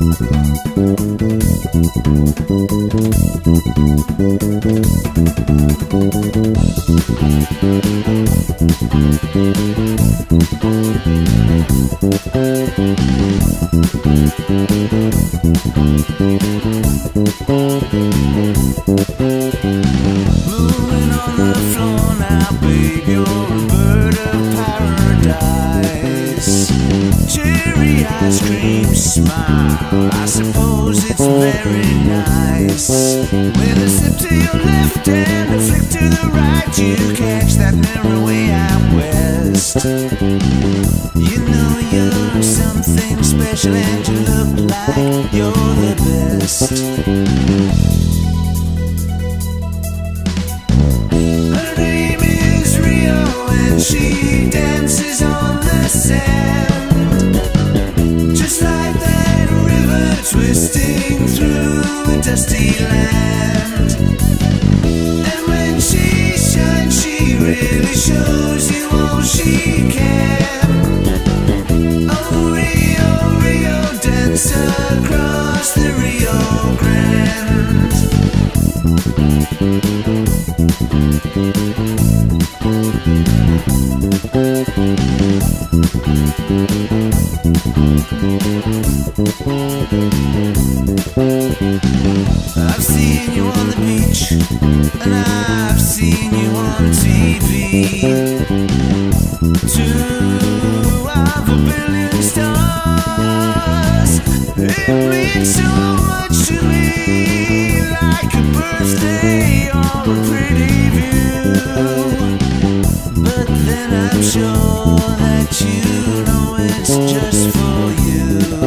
Moving on the floor now, babe, you're a bird of paradise. Cherry ice cream smile, I suppose it's very nice. With a sip to your left and a flick to the right, you catch that mirror way out west. You know you're something special and you look like you're the best. Her name is Rio and she dances on the sand, just like that river twisting through a dusty land. And when she shines, she really shows you all she can. Oh Rio, Rio, dance across the Rio Grande. I've seen you on the beach and I've seen you on TV. 2 of a billion stars. It means so much to me, like a birthday or a pretty view. But then I'm sure that you know it's just for you.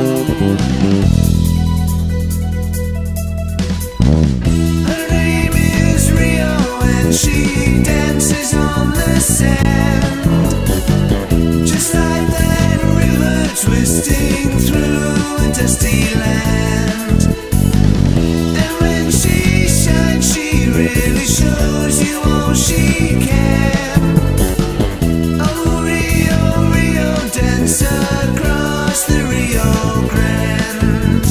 Her name is Rio and she dances on the sand, just like that river twisting through a dusty land. And when she shines, she really shows you all she can. Oh Rio, Rio, dance across the Rio Grande.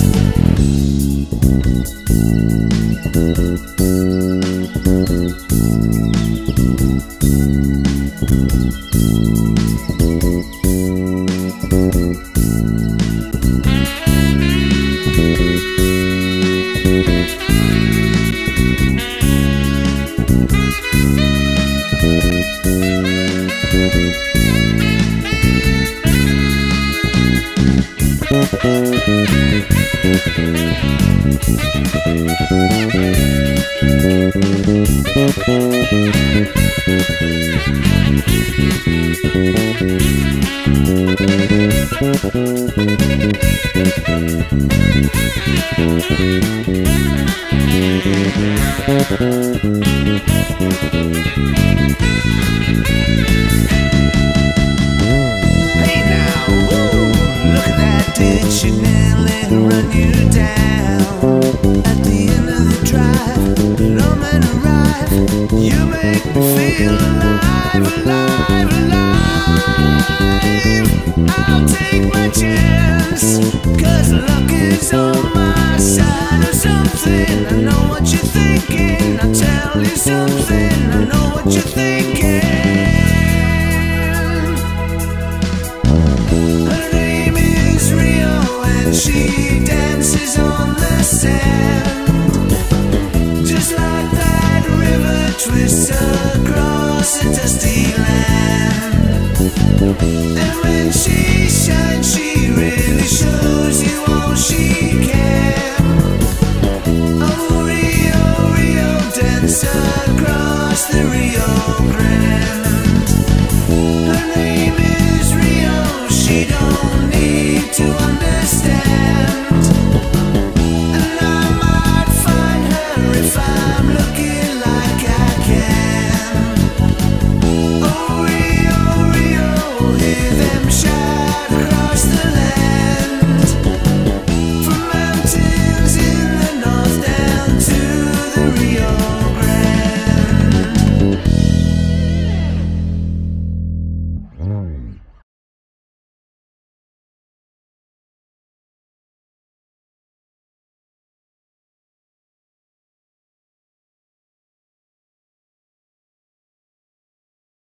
Hey now, woo, look at that ditch, she nearly run you down. At the end of the drive, the lawmen arrive. You make me feel alive, alive, alive. I'll take my chance, 'cause luck is on my side or something. I know what you're thinking, I'll tell you something. I know what you're thinking. Her name is Rio and she dances on the sand, just like that river twists across a dusty land. And when she shines, she really shows you all she can. Oh Rio, Rio, dance across the Rio Grande. Her name is Rio, she don't need to understand. And I might find her if I'm looking like I can. Oh Rio, Rio, hear